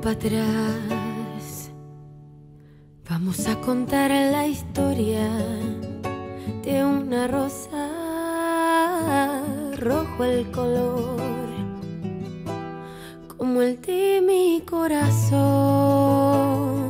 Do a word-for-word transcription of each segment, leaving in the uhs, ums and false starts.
para atrás. Vamos a contar la historia de una rosa, rojo el color, como el de mi corazón.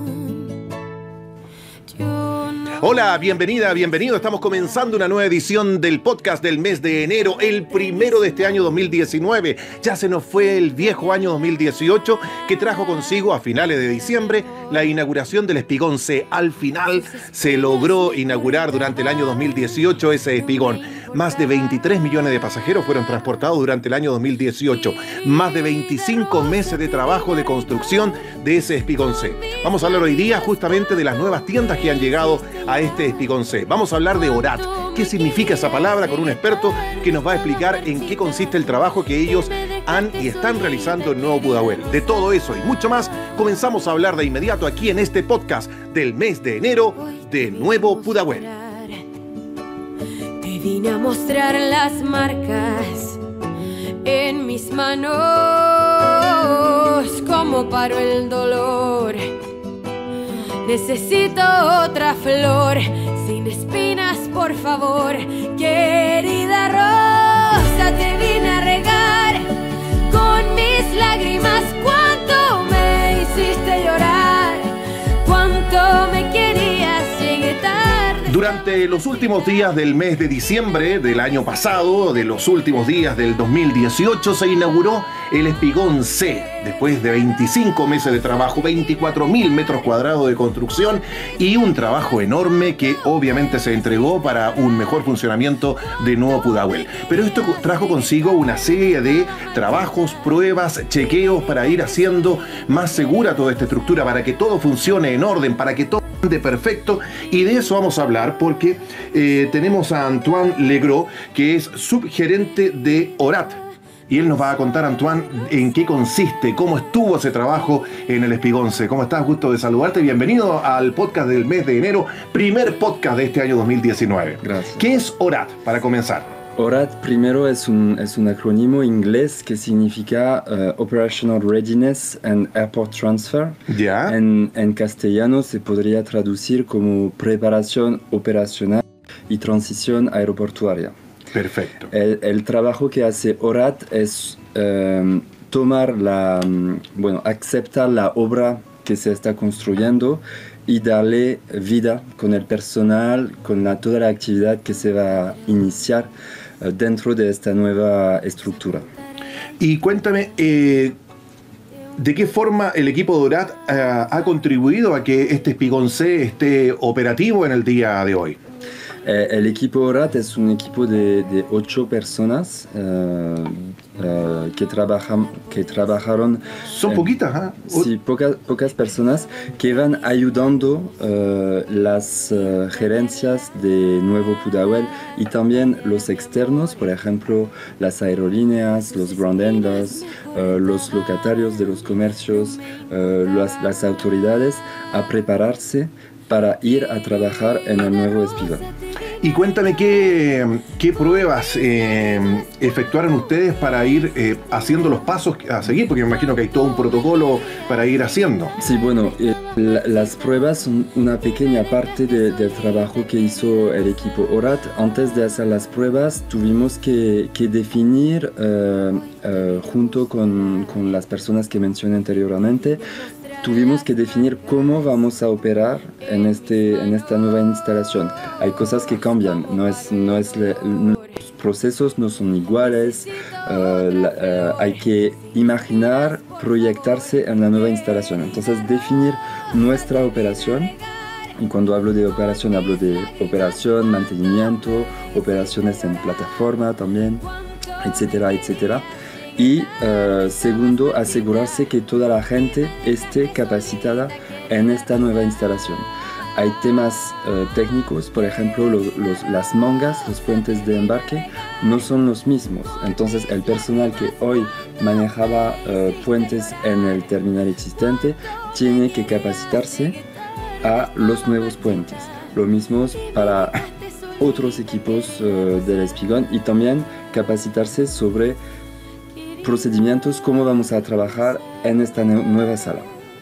Hola, bienvenida, bienvenido. Estamos comenzando una nueva edición del podcast del mes de enero, el primero de este año dos mil diecinueve. Ya se nos fue el viejo año dos mil dieciocho, que trajo consigo a finales de diciembre la inauguración del Espigón C. Al final se logró inaugurar durante el año dos mil dieciocho ese Espigón. Más de veintitrés millones de pasajeros fueron transportados durante el año dos mil dieciocho. Más de veinticinco meses de trabajo de construcción de ese Espigón C. Vamos a hablar hoy día justamente de las nuevas tiendas que han llegado a este Espigón C. Vamos a hablar de Orat. ¿Qué significa esa palabra? Con un experto que nos va a explicar en qué consiste el trabajo que ellos han y están realizando en Nuevo Pudahuel. De todo eso y mucho más, comenzamos a hablar de inmediato aquí en este podcast del mes de enero de Nuevo Pudahuel. Te vine a mostrar las marcas en mis manos, como paró el dolor. Necesito otra flor, sin espinas, por favor. Querida rosa, te vine a regar con mis lágrimas. Cuánto me hiciste llorar, cuánto me querías, llegué tarde. Durante los últimos días del mes de diciembre del año pasado, de los últimos días del dos mil dieciocho, se inauguró el Espigón C. Después de veinticinco meses de trabajo, veinticuatro mil metros cuadrados de construcción y un trabajo enorme que obviamente se entregó para un mejor funcionamiento de Nuevo Pudahuel. Pero esto trajo consigo una serie de trabajos, pruebas, chequeos para ir haciendo más segura toda esta estructura, para que todo funcione en orden, para que todo ande perfecto. Y de eso vamos a hablar porque eh, tenemos a Antoine Legros, que es subgerente de Orat. Y él nos va a contar, Antoine, en qué consiste, cómo estuvo ese trabajo en el Espigón C. ¿Cómo estás? Gusto de saludarte. Bienvenido al podcast del mes de enero, primer podcast de este año dos mil diecinueve. Gracias. ¿Qué es Orat, para comenzar? Orat, primero, es un, es un acrónimo inglés que significa uh, Operational Readiness and Airport Transfer. Ya. En, en castellano se podría traducir como preparación operacional y transición aeroportuaria. Perfecto. El, el trabajo que hace Orat es um, tomar la, um, bueno, aceptar la obra que se está construyendo y darle vida con el personal, con la, toda la actividad que se va a iniciar uh, dentro de esta nueva estructura. Y cuéntame, eh, ¿de qué forma el equipo de Orat uh, ha contribuido a que este Espigón C esté operativo en el día de hoy? Eh, el equipo Orat es un equipo de, de ocho personas uh, uh, que, trabajan, que trabajaron. Son en, poquitas, ¿eh? Sí, pocas, pocas personas que van ayudando uh, las uh, gerencias de Nuevo Pudahuel y también los externos, por ejemplo, las aerolíneas, los ground handlers, uh, los locatarios de los comercios, uh, las, las autoridades, a prepararse para ir a trabajar en el nuevo Espigón. Y cuéntame qué, qué pruebas eh, efectuaron ustedes para ir eh, haciendo los pasos a seguir, porque me imagino que hay todo un protocolo para ir haciendo. Sí, bueno, eh, la, las pruebas son una pequeña parte de, del trabajo que hizo el equipo Orat. Antes de hacer las pruebas tuvimos que, que definir, eh, eh, junto con, con las personas que mencioné anteriormente, tuvimos que definir cómo vamos a operar en, este, en esta nueva instalación. Hay cosas que cambian, no es, no es le, los procesos no son iguales, uh, la, uh, hay que imaginar, proyectarse en la nueva instalación. Entonces, definir nuestra operación, y cuando hablo de operación, hablo de operación, mantenimiento, operaciones en plataforma también, etcétera, etcétera. Y uh, segundo, asegurarse que toda la gente esté capacitada en esta nueva instalación. Hay temas uh, técnicos, por ejemplo, lo, los, las mangas, los puentes de embarque, no son los mismos. Entonces, el personal que hoy manejaba uh, puentes en el terminal existente tiene que capacitarse a los nuevos puentes. Lo mismo para otros equipos uh, del Espigón y también capacitarse sobre procedimientos, cómo vamos a trabajar en esta nueva sala.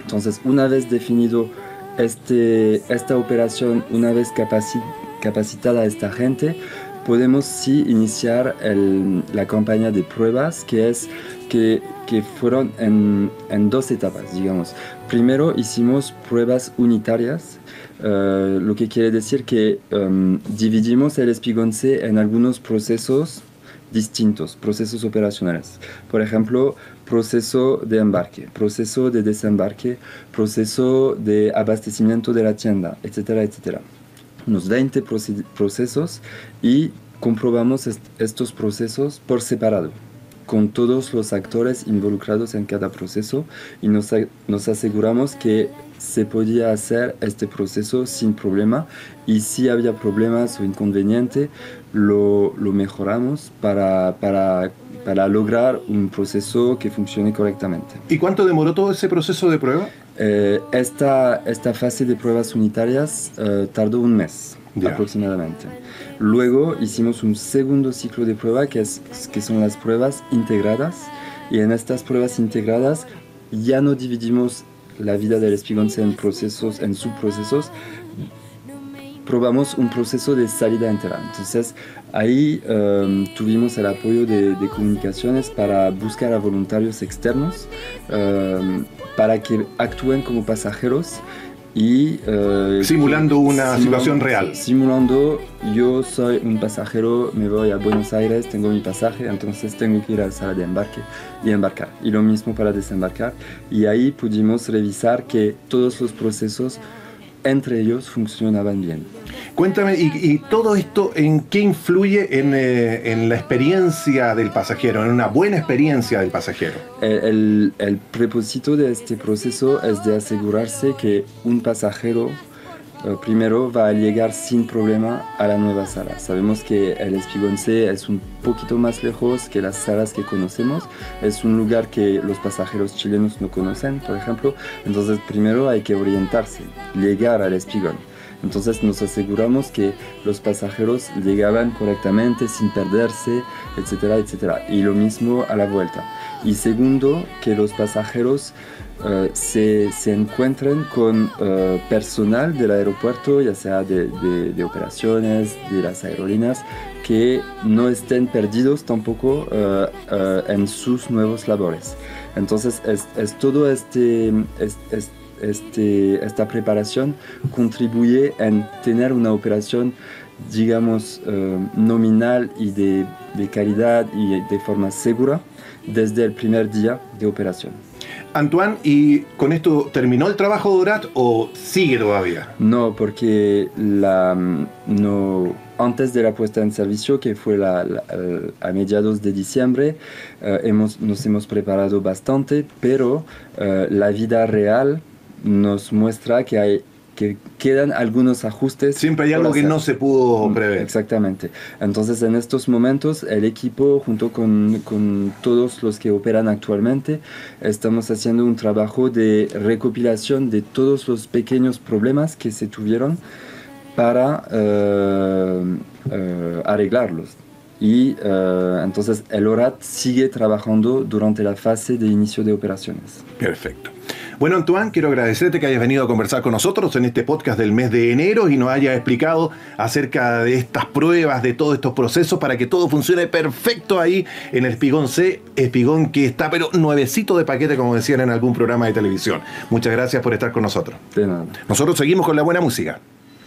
Entonces, una vez definido este, esta operación, una vez capaci capacitada esta gente, podemos sí iniciar el, la campaña de pruebas, que es que, que fueron en, en dos etapas, digamos. Primero hicimos pruebas unitarias, uh, lo que quiere decir que um, dividimos el espigón C en algunos procesos distintos, procesos operacionales. Por ejemplo, proceso de embarque, proceso de desembarque, proceso de abastecimiento de la tienda, etcétera, etcétera. Unos veinte procesos y comprobamos est estos procesos por separado, con todos los actores involucrados en cada proceso, y nos, nos aseguramos que se podía hacer este proceso sin problema, y si había problemas o inconvenientes lo, lo mejoramos para, para, para lograr un proceso que funcione correctamente. ¿Y cuánto demoró todo ese proceso de prueba? Eh, esta, esta fase de pruebas unitarias eh, tardó un mes yeah. aproximadamente. Luego hicimos un segundo ciclo de prueba que, es, que son las pruebas integradas, y en estas pruebas integradas ya no dividimos la vida del espigón C en procesos, en subprocesos, probamos un proceso de salida entera. Entonces ahí um, tuvimos el apoyo de, de comunicaciones para buscar a voluntarios externos um, para que actúen como pasajeros y uh, simulando una simul situación real. Simulando, yo soy un pasajero, me voy a Buenos Aires, tengo mi pasaje, entonces tengo que ir a la sala de embarque y embarcar. Y lo mismo para desembarcar. Y ahí pudimos revisar que todos los procesos entre ellos funcionaban bien. Cuéntame, ¿y, y todo esto en qué influye en, eh, en la experiencia del pasajero, en una buena experiencia del pasajero? El, el, el propósito de este proceso es de asegurarse que un pasajero eh, primero va a llegar sin problema a la nueva sala. Sabemos que el espigón C es un poquito más lejos que las salas que conocemos, es un lugar que los pasajeros chilenos no conocen, por ejemplo, entonces primero hay que orientarse, llegar al espigón. Entonces nos aseguramos que los pasajeros llegaban correctamente, sin perderse, etcétera, etcétera. Y lo mismo a la vuelta. Y segundo, que los pasajeros uh, se, se encuentren con uh, personal del aeropuerto, ya sea de, de, de operaciones, de las aerolíneas, que no estén perdidos tampoco uh, uh, en sus nuevos labores. Entonces es, es todo este... Es, es, Este, esta preparación contribuye en tener una operación, digamos, uh, nominal y de, de calidad y de forma segura desde el primer día de operación. Antoine, ¿y con esto terminó el trabajo de Orat o sigue todavía? No, porque la, no, antes de la puesta en servicio, que fue la, la, a mediados de diciembre, uh, hemos, nos hemos preparado bastante, pero uh, la vida real nos muestra que hay que quedan algunos ajustes. Siempre hay algo que no se pudo prever. Exactamente. Entonces en estos momentos el equipo junto con, con todos los que operan actualmente estamos haciendo un trabajo de recopilación de todos los pequeños problemas que se tuvieron para uh, uh, arreglarlos. Y uh, entonces el Orat sigue trabajando durante la fase de inicio de operaciones. Perfecto. Bueno, Antoine, quiero agradecerte que hayas venido a conversar con nosotros en este podcast del mes de enero y nos hayas explicado acerca de estas pruebas, de todos estos procesos para que todo funcione perfecto ahí en el espigón C, espigón que está pero nuevecito de paquete, como decían en algún programa de televisión. Muchas gracias por estar con nosotros. De nada. Nosotros seguimos con la buena música.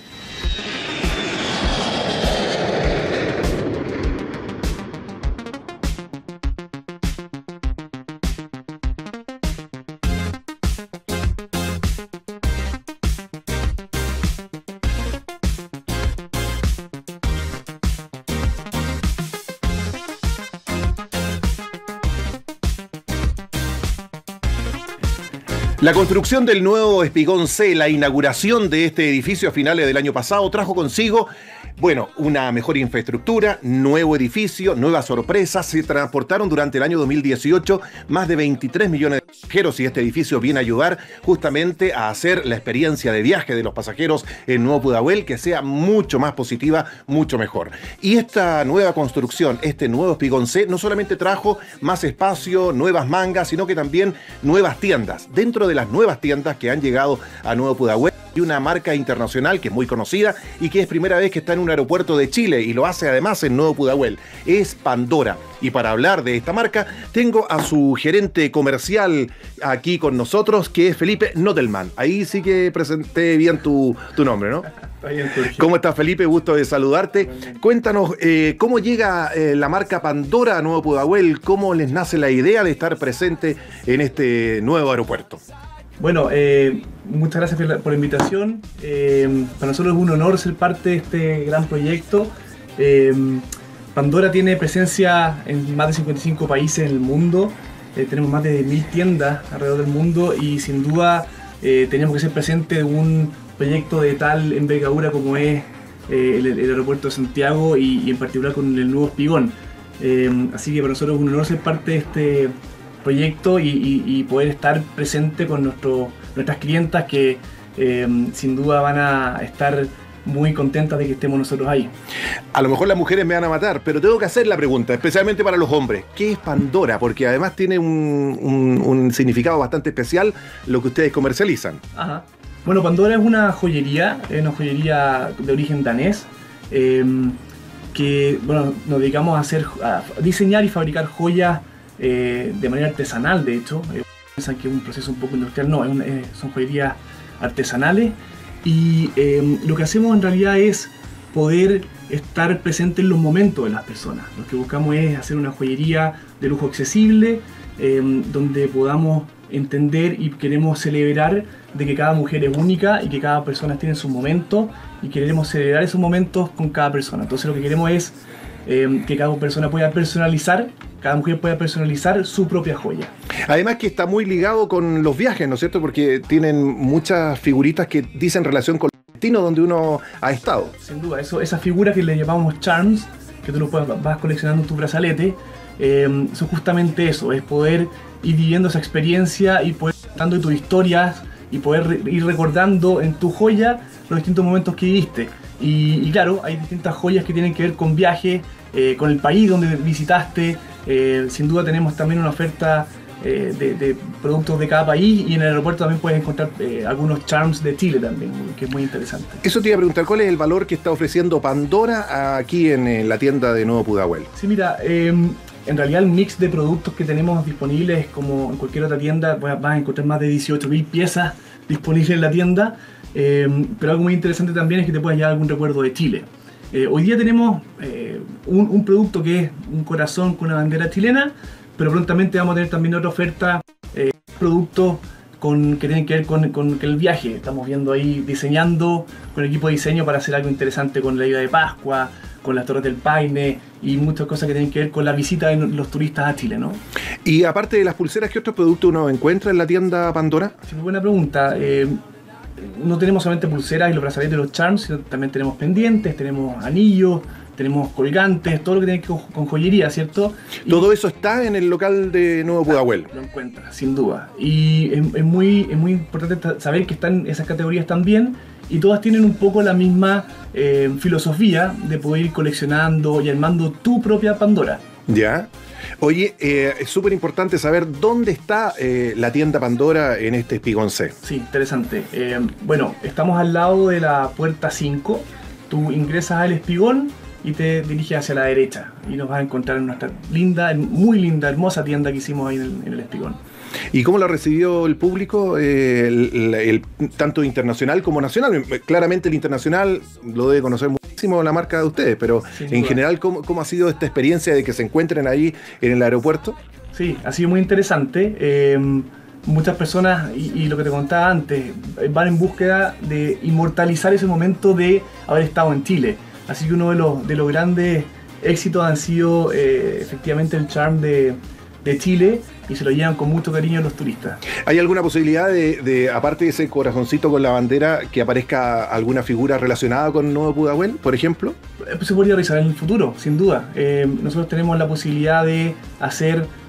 La construcción del nuevo espigón C, la inauguración de este edificio a finales del año pasado, trajo consigo, bueno, una mejor infraestructura, nuevo edificio, nuevas sorpresas. Se transportaron durante el año dos mil dieciocho más de veintitrés millones de pasajeros y este edificio viene a ayudar justamente a hacer la experiencia de viaje de los pasajeros en Nuevo Pudahuel que sea mucho más positiva, mucho mejor. Y esta nueva construcción, este nuevo Espigón C, no solamente trajo más espacio, nuevas mangas, sino que también nuevas tiendas. Dentro de las nuevas tiendas que han llegado a Nuevo Pudahuel, hay una marca internacional que es muy conocida y que es primera vez que está en un aeropuerto de Chile y lo hace además en Nuevo Pudahuel. Es Pandora. Y para hablar de esta marca, tengo a su gerente comercial aquí con nosotros, que es Felipe Notelman. Ahí sí que presenté bien tu, tu nombre, ¿no? ¿Cómo estás, Felipe? Gusto de saludarte. Cuéntanos, eh, ¿cómo llega eh, la marca Pandora a Nuevo Pudahuel? ¿Cómo les nace la idea de estar presente en este nuevo aeropuerto? Bueno, eh, muchas gracias por la, por la invitación. Eh, para nosotros es un honor ser parte de este gran proyecto. Eh, Pandora tiene presencia en más de cincuenta y cinco países en el mundo. Eh, tenemos más de mil tiendas alrededor del mundo y sin duda eh, tenemos que ser presentes en un proyecto de tal envergadura como es eh, el, el aeropuerto de Santiago y, y en particular con el nuevo Espigón. Eh, así que para nosotros es un honor ser parte de este proyecto y, y, y poder estar presente con nuestro, nuestras clientas que eh, sin duda van a estar muy contentas de que estemos nosotros ahí. A lo mejor las mujeres me van a matar, pero tengo que hacer la pregunta, especialmente para los hombres. ¿Qué es Pandora? Porque además tiene un, un, un significado bastante especial lo que ustedes comercializan. Ajá. Bueno, Pandora es una joyería, es una joyería de origen danés, eh, que bueno, nos dedicamos a, hacer, a diseñar y fabricar joyas Eh, de manera artesanal. De hecho, eh, piensan que es un proceso un poco industrial, no, es un, eh, son joyerías artesanales y eh, lo que hacemos en realidad es poder estar presente en los momentos de las personas. Lo que buscamos es hacer una joyería de lujo accesible, eh, donde podamos entender y queremos celebrar de que cada mujer es única y que cada persona tiene sus momentos y queremos celebrar esos momentos con cada persona. Entonces lo que queremos es eh, que cada persona pueda personalizar cada mujer pueda personalizar su propia joya. Además que está muy ligado con los viajes, ¿no es cierto? Porque tienen muchas figuritas que dicen relación con el destino donde uno ha estado. Sin duda, eso, esas figuras que le llamamos charms, que tú lo puedes, vas coleccionando en tu brazalete, eh, son justamente eso, es poder ir viviendo esa experiencia y poder contando tus historias y poder re ir recordando en tu joya los distintos momentos que viviste. Y, y claro, hay distintas joyas que tienen que ver con viajes, eh, con el país donde visitaste. Eh, sin duda tenemos también una oferta eh, de, de productos de cada país y en el aeropuerto también puedes encontrar eh, algunos charms de Chile también, que es muy interesante. Eso te iba a preguntar, ¿cuál es el valor que está ofreciendo Pandora aquí en, en la tienda de Nuevo Pudahuel? Sí, mira, eh, en realidad el mix de productos que tenemos disponibles, como en cualquier otra tienda, vas a encontrar más de dieciocho mil piezas disponibles en la tienda, eh, pero algo muy interesante también es que te puedas llevar algún recuerdo de Chile. Eh, hoy día tenemos eh, un, un producto que es un corazón con una bandera chilena, pero prontamente vamos a tener también otra oferta, eh, productos con, que tienen que ver con, con, con el viaje. Estamos viendo ahí, diseñando con el equipo de diseño para hacer algo interesante con la ida de Pascua, con las Torres del Paine y muchas cosas que tienen que ver con la visita de los turistas a Chile, ¿no? Y aparte de las pulseras, ¿qué otros productos uno encuentra en la tienda Pandora? Sí, muy buena pregunta. Eh, no tenemos solamente pulseras y los brazaletes y los charms, sino también tenemos pendientes, tenemos anillos, tenemos colgantes, todo lo que tiene que ver con, con joyería, ¿cierto? Y todo eso está en el local de Nuevo Pudahuel. Lo encuentras, sin duda. Y es, es, muy, es muy importante saber que están esas categorías también y todas tienen un poco la misma eh, filosofía de poder ir coleccionando y armando tu propia Pandora. Ya. Oye, eh, es súper importante saber dónde está eh, la tienda Pandora en este Espigón C. Sí, interesante. Eh, bueno, estamos al lado de la puerta cinco. Tú ingresas al Espigón y te diriges hacia la derecha. Y nos vas a encontrar en nuestra linda, muy linda, hermosa tienda que hicimos ahí en el, en el Espigón. ¿Y cómo lo recibió el público, eh, el, el, el, tanto internacional como nacional? Claramente el internacional lo debe conocer muchísimo la marca de ustedes, pero sí, en general, ¿cómo, ¿cómo ha sido esta experiencia de que se encuentren ahí en el aeropuerto? Sí, ha sido muy interesante. Eh, muchas personas, y, y lo que te contaba antes, van en búsqueda de inmortalizar ese momento de haber estado en Chile. Así que uno de los, de los grandes éxitos han sido eh, efectivamente el charm de, de Chile, y se lo llevan con mucho cariño los turistas. ¿Hay alguna posibilidad de, de, aparte de ese corazoncito con la bandera, que aparezca alguna figura relacionada con Nuevo Pudahuel, por ejemplo? Se podría realizar en el futuro, sin duda. Eh, nosotros tenemos la posibilidad de hacer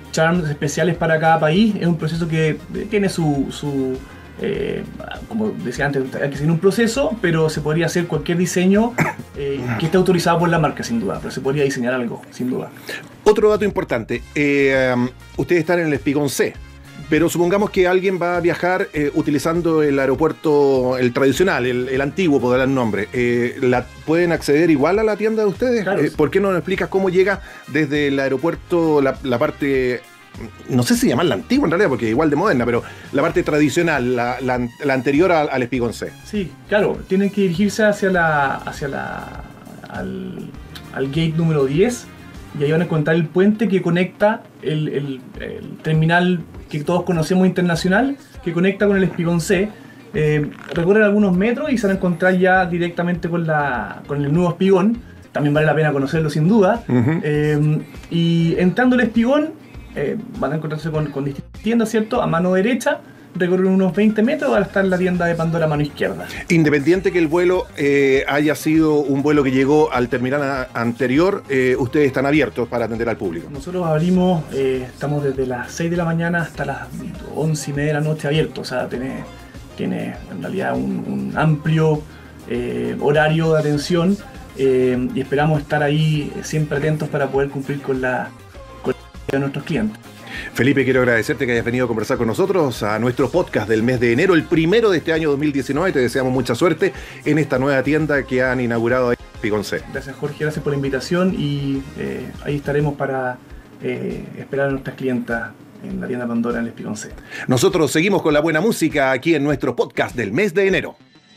charms especiales para cada país. Es un proceso que tiene su, su eh, como decía antes, hay que seguir un proceso, pero se podría hacer cualquier diseño eh, que esté autorizado por la marca, sin duda, pero se podría diseñar algo, sin duda. Otro dato importante, eh, um, ustedes están en el Espigón C, pero supongamos que alguien va a viajar eh, utilizando el aeropuerto, el tradicional, el, el antiguo, por dar el nombre. Eh, ¿la, ¿Pueden acceder igual a la tienda de ustedes? Claro. Eh, ¿Por qué no nos explicas cómo llega desde el aeropuerto, la, la parte, no sé si llamarla antigua en realidad, porque es igual de moderna, pero la parte tradicional, la, la, la anterior al, al Espigón C? Sí, claro, tienen que dirigirse hacia la, hacia la, al, al gate número diez, y ahí van a encontrar el puente que conecta el, el, el terminal que todos conocemos internacional, que conecta con el Espigón C. Eh, recorren algunos metros y se van a encontrar ya directamente con, la, con el nuevo Espigón. También vale la pena conocerlo sin duda. Uh-huh. eh, y entrando al Espigón, eh, van a encontrarse con, con distintas tiendas, ¿cierto? A mano derecha, recorren unos veinte metros, va a estar la tienda de Pandora a mano izquierda. Independiente que el vuelo eh, haya sido un vuelo que llegó al terminal a, anterior, eh, ustedes están abiertos para atender al público. Nosotros abrimos, eh, estamos desde las seis de la mañana hasta las once y media de la noche abiertos, o sea, tiene, tiene en realidad un, un amplio eh, horario de atención eh, y esperamos estar ahí siempre atentos para poder cumplir con la, con la de nuestros clientes. Felipe, quiero agradecerte que hayas venido a conversar con nosotros a nuestro podcast del mes de enero, el primero de este año dos mil diecinueve. Te deseamos mucha suerte en esta nueva tienda que han inaugurado ahí en Espigón C. Gracias, Jorge, gracias por la invitación y eh, ahí estaremos para eh, esperar a nuestras clientas en la tienda Pandora en el Espigón C. Nosotros seguimos con la buena música aquí en nuestro podcast del mes de enero.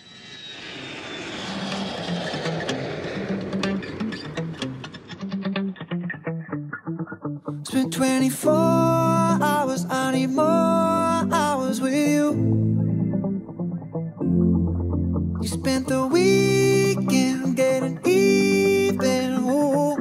Spent twenty-four hours, I need more hours with you. You spent the weekend getting even. Ooh.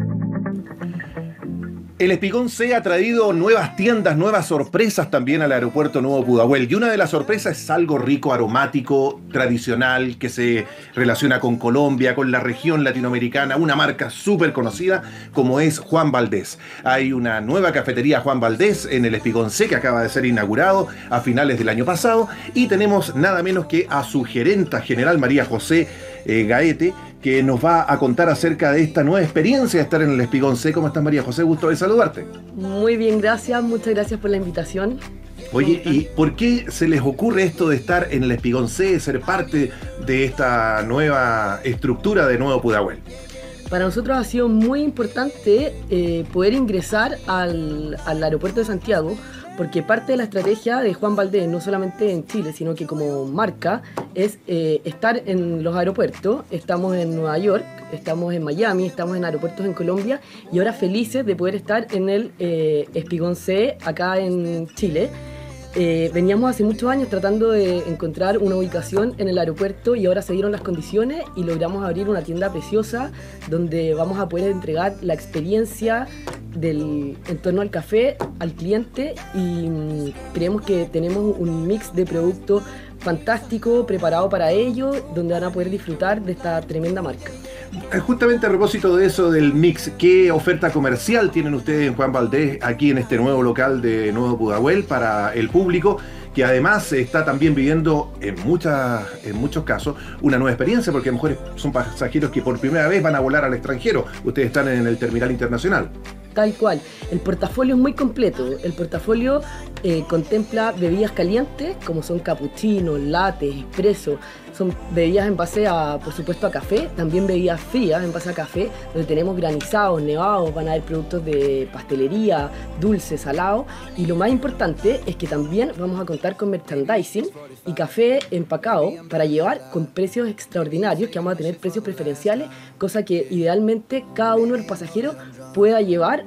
El Espigón C ha traído nuevas tiendas, nuevas sorpresas también al aeropuerto Nuevo Pudahuel. Y una de las sorpresas es algo rico, aromático, tradicional, que se relaciona con Colombia, con la región latinoamericana, una marca súper conocida como es Juan Valdés. Hay una nueva cafetería Juan Valdés en el Espigón C que acaba de ser inaugurado a finales del año pasado. Y tenemos nada menos que a su gerenta general, María José eh, Gaete, que nos va a contar acerca de esta nueva experiencia de estar en el Espigón C. ¿Cómo estás, María José? Gusto de saludarte. Muy bien, gracias. Muchas gracias por la invitación. Oye, ¿y por qué se les ocurre esto de estar en el Espigón C, ser parte de esta nueva estructura de Nuevo Pudahuel? Para nosotros ha sido muy importante eh, poder ingresar al, al aeropuerto de Santiago, porque parte de la estrategia de Juan Valdés, no solamente en Chile, sino que como marca, es eh, estar en los aeropuertos. Estamos en Nueva York, estamos en Miami, estamos en aeropuertos en Colombia y ahora felices de poder estar en el eh, Espigón C acá en Chile. Eh, veníamos hace muchos años tratando de encontrar una ubicación en el aeropuerto y ahora se dieron las condiciones y logramos abrir una tienda preciosa donde vamos a poder entregar la experiencia del, en torno al café al cliente y mmm, creemos que tenemos un mix de productos fantástico preparado para ellos donde van a poder disfrutar de esta tremenda marca. Justamente a propósito de eso del mix, ¿qué oferta comercial tienen ustedes en Juan Valdés aquí en este nuevo local de Nuevo Pudahuel para el público, que además está también viviendo en, muchas, en muchos casos una nueva experiencia, porque a lo mejor son pasajeros que por primera vez van a volar al extranjero? Ustedes están en el terminal internacional. Tal cual. El portafolio es muy completo. El portafolio eh, contempla bebidas calientes, como son capuchinos, lattes, expresos. Son bebidas en base a, por supuesto, a café. También bebidas frías en base a café, donde tenemos granizados, nevados, van a haber productos de pastelería, dulces, salados. Y lo más importante es que también vamos a contar con merchandising y café empacado para llevar con precios extraordinarios, que vamos a tener precios preferenciales, cosa que idealmente cada uno de los pasajeros pueda llevar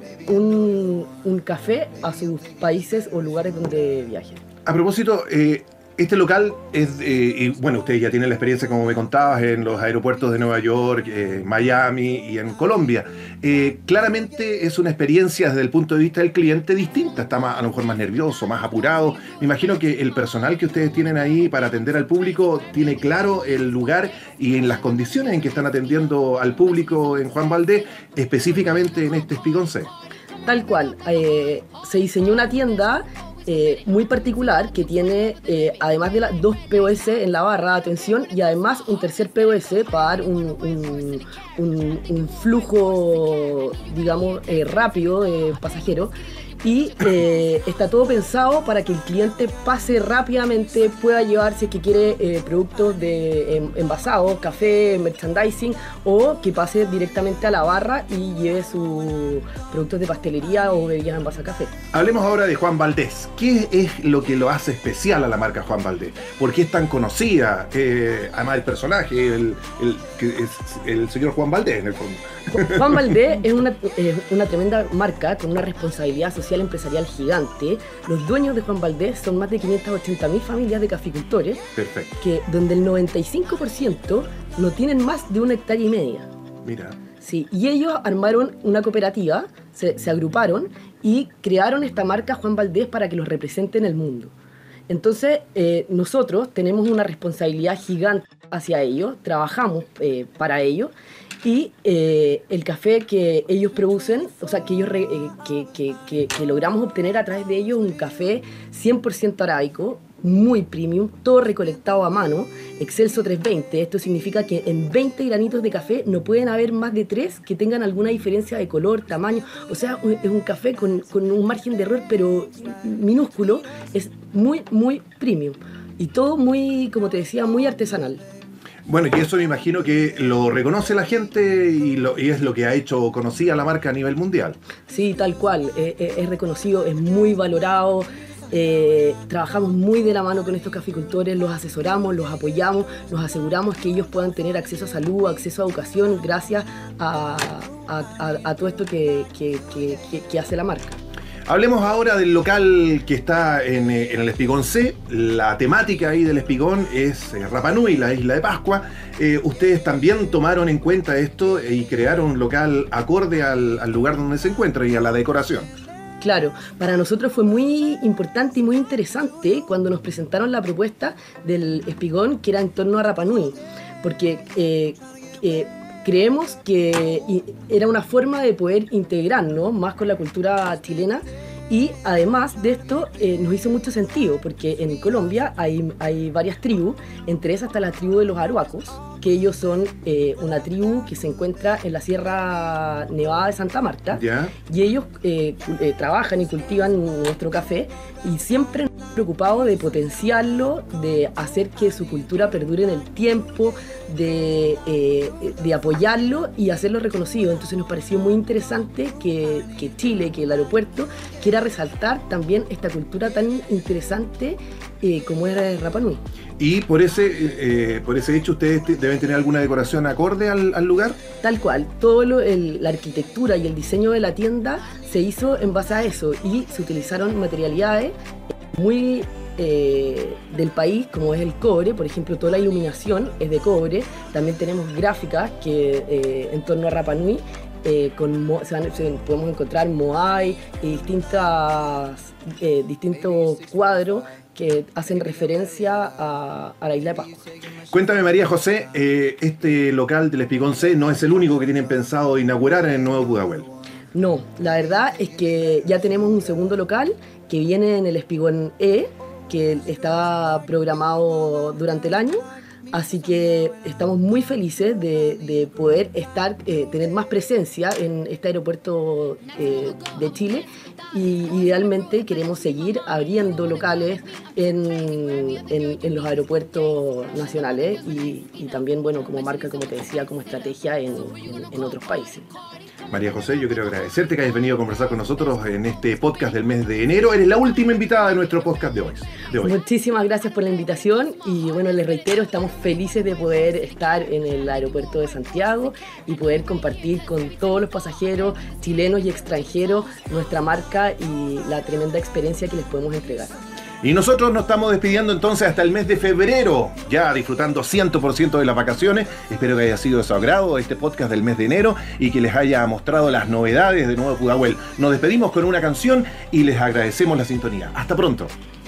un, un café a sus países o lugares donde viajen. A propósito, eh, este local es, eh, y bueno, ustedes ya tienen la experiencia, como me contabas, en los aeropuertos de Nueva York, eh, Miami y en Colombia. Eh, claramente es una experiencia desde el punto de vista del cliente distinta, está más, a lo mejor más nervioso, más apurado. Me imagino que el personal que ustedes tienen ahí para atender al público tiene claro el lugar y en las condiciones en que están atendiendo al público en Juan Valdés, específicamente en este Espigón C. Tal cual. Eh, se diseñó una tienda eh, muy particular que tiene, eh, además de las dos P O S en la barra de atención y además un tercer P O S para dar un, un, un, un flujo, digamos, eh, rápido de pasajeros. Y eh, está todo pensado para que el cliente pase rápidamente, pueda llevar si es que quiere eh, productos de em, envasados, café, merchandising, o que pase directamente a la barra y lleve sus productos de pastelería o bebidas envasadas a café. Hablemos ahora de Juan Valdés. ¿Qué es lo que lo hace especial a la marca Juan Valdés? ¿Por qué es tan conocida? Eh, además el personaje, el, el, que es el señor Juan Valdés en el fondo. Juan Valdés es una, eh, una tremenda marca con una responsabilidad social empresarial gigante. Los dueños de Juan Valdés son más de quinientas ochenta mil familias de caficultores. Perfecto. Que, donde el noventa y cinco por ciento no tienen más de una hectárea y media. Mira. Sí, y ellos armaron una cooperativa, se, se agruparon y crearon esta marca Juan Valdés para que los represente en el mundo. Entonces, eh, nosotros tenemos una responsabilidad gigante hacia ellos, trabajamos eh, para ellos. Y eh, el café que ellos producen, o sea, que, ellos re, eh, que, que, que, que logramos obtener a través de ellos, un café cien por ciento arábico, muy premium, todo recolectado a mano, Excelso trescientos veinte. Esto significa que en veinte granitos de café no pueden haber más de tres que tengan alguna diferencia de color, tamaño. O sea, es un café con, con un margen de error, pero minúsculo. Es muy, muy premium. Y todo muy, como te decía, muy artesanal. Bueno, y eso me imagino que lo reconoce la gente y, lo, y es lo que ha hecho conocida la marca a nivel mundial. Sí, tal cual. Eh, eh, es reconocido, es muy valorado. Eh, trabajamos muy de la mano con estos caficultores, los asesoramos, los apoyamos, nos aseguramos que ellos puedan tener acceso a salud, acceso a educación, gracias a, a, a, a todo esto que, que, que, que, que hace la marca. Hablemos ahora del local que está en, en el Espigón C. La temática ahí del Espigón es eh, Rapa Nui, la isla de Pascua. Eh, ustedes también tomaron en cuenta esto y crearon un local acorde al, al lugar donde se encuentra y a la decoración. Claro, para nosotros fue muy importante y muy interesante cuando nos presentaron la propuesta del Espigón, que era en torno a Rapa Nui, porque eh, eh, creemos que era una forma de poder integrarnos más con la cultura chilena. Y además de esto, eh, nos hizo mucho sentido, porque en Colombia hay, hay varias tribus, entre esas está la tribu de los Arhuacos, que ellos son eh, una tribu que se encuentra en la Sierra Nevada de Santa Marta. ¿Ya? Y ellos eh, eh, trabajan y cultivan nuestro café y siempre nos hemos preocupado de potenciarlo, de hacer que su cultura perdure en el tiempo, de, eh, de apoyarlo y hacerlo reconocido. Entonces nos pareció muy interesante que, que Chile, que el aeropuerto, quiera resaltar también esta cultura tan interesante eh, como era Rapa Nui. Y por ese, eh, por ese hecho, ¿ustedes deben tener alguna decoración acorde al, al lugar? Tal cual, todo lo, el, la arquitectura y el diseño de la tienda se hizo en base a eso y se utilizaron materialidades muy eh, del país, como es el cobre. Por ejemplo, toda la iluminación es de cobre. También tenemos gráficas que eh, en torno a Rapa Nui. Eh, con, se van, se, podemos encontrar moai y distintas, eh, distintos cuadros que hacen referencia a, a la isla de Pascua. Cuéntame, María José, eh, este local del Espigón C no es el único que tienen pensado inaugurar en el nuevo Pudahuel. No, la verdad es que ya tenemos un segundo local que viene en el Espigón E, que está programado durante el año. Así que estamos muy felices de, de poder estar, eh, tener más presencia en este aeropuerto eh, de Chile y idealmente queremos seguir abriendo locales en, en, en los aeropuertos nacionales y, y también, bueno, como marca, como te decía, como estrategia en, en, en otros países. María José, yo quiero agradecerte que hayas venido a conversar con nosotros en este podcast del mes de enero. Eres la última invitada de nuestro podcast de hoy. De hoy. Muchísimas gracias por la invitación y bueno, les reitero, estamos felices de poder estar en el aeropuerto de Santiago y poder compartir con todos los pasajeros chilenos y extranjeros nuestra marca y la tremenda experiencia que les podemos entregar. Y nosotros nos estamos despidiendo entonces hasta el mes de febrero, ya disfrutando cien por ciento de las vacaciones. Espero que haya sido de su agrado este podcast del mes de enero y que les haya mostrado las novedades de Nuevo Pudahuel. Nos despedimos con una canción y les agradecemos la sintonía. Hasta pronto.